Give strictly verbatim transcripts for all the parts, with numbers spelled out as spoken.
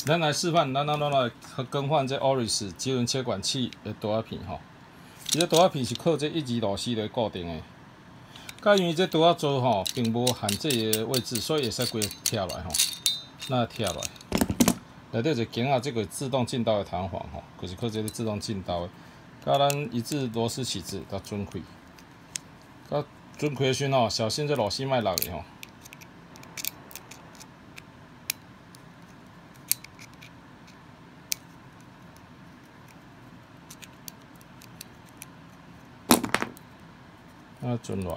咱来示范，咱咱咱来更换这 Oris 节轮切管器的导片吼。伊这导片是靠这一级螺丝来固定的。甲因为这导啊做吼，并无限制的位置，所以会使规个拆落来吼。那拆落来，内底一镜仔，这个自动进刀的弹簧吼，就是靠这个自动进刀的。甲咱一致螺丝起子，甲准开。甲准开时吼，小心这螺丝莫落去吼。 啊，转落来，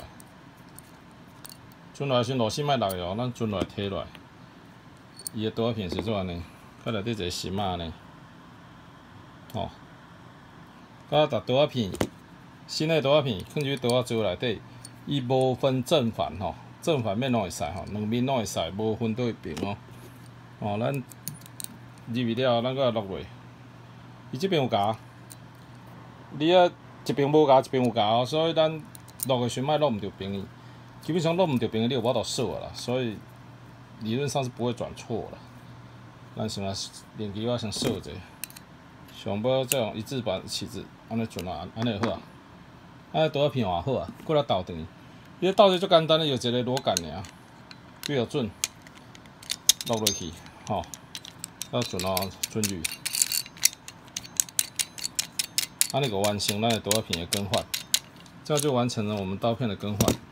转落来时螺丝莫落去哦，咱转落来摕落来。伊个导片是怎安尼？甲内底一个芯仔安尼，吼。甲逐导片，新的导片放入导啊槽内底，伊无分正反吼，正反面拢会使吼，两面拢会使，无分对边哦。哦，咱入去了，咱搁落落。伊即边有夹，你啊一边无夹，一边有夹哦，所以咱。 落的时莫落唔着边去，基本上落唔着边，你有法度锁啦，所以理论上是不会转错啦。咱先来练机，我先锁一下，上尾再用一字板起子，安尼转啊，安尼就好啊。安尼倒片换好啊，过来倒转。伊倒这足简单的，就一个螺杆尔，标准落落去，吼，到转啊转入，安尼就完成咱的倒片的更换。 这样就完成了我们刀片的更换。